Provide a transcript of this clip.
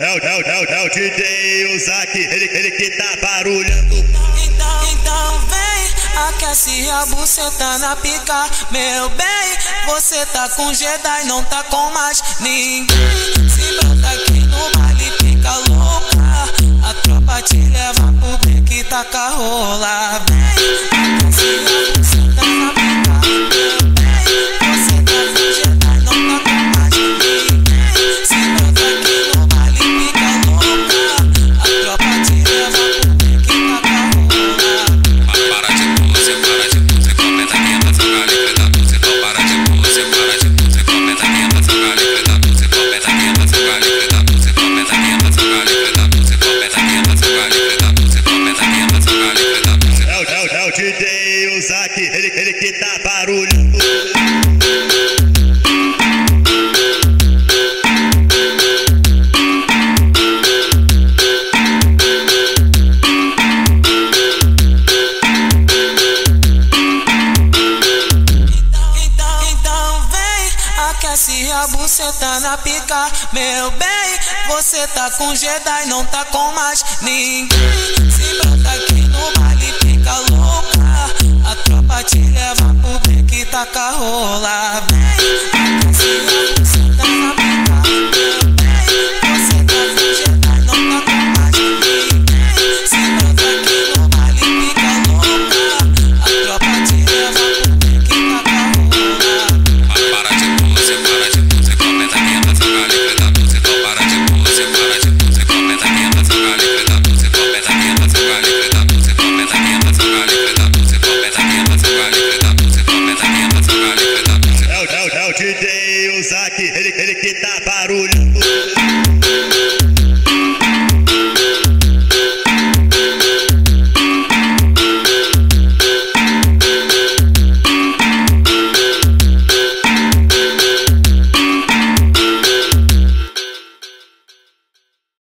É o DJ Uzak, ele que tá barulhando. Então vem, aquece a buceta na pica. Meu bem, você tá com Jedi, não tá com mais ninguém. Se brota aqui no baile, fica louca. A tropa te leva pro break, taca rola. Vem, aquece a buceta na pica. Meu bem, você tá com Jedi, não tá com mais ninguém. Se brota aqui no baile, fica louca. A tropa te leva pro break, taca rola. Para de pose, comenta aqui, anda fica livre da pose. Não para de pose, comenta aqui, anda fica livre da pose. Comenta aqui, anda fica livre da pose. Comenta aqui, anda fica livre da pose. Comenta aqui, anda fica livre da pose. Comenta aqui, anda fica livre da pose. É o DJ Uzak, ele que tá barulhando. Aquece a buceta na pica. Meu bem, você tá com Jedi, não tá com mais ninguém. Se brota aqui no baile, fica louca. A tropa te leva pro break, taca rola. Vem,